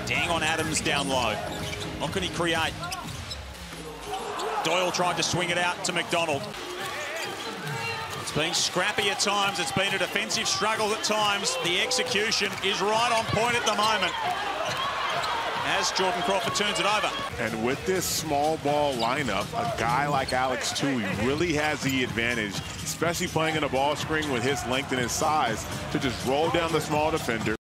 Dang on Adams down low. What can he create? Doyle tried to swing it out to McDonald. It's been scrappy at times. It's been a defensive struggle at times. The execution is right on point at the moment as Jordan Crawford turns it over. And with this small ball lineup, a guy like Alex Tui really has the advantage, especially playing in a ball screen with his length and his size, to just roll down the small defender.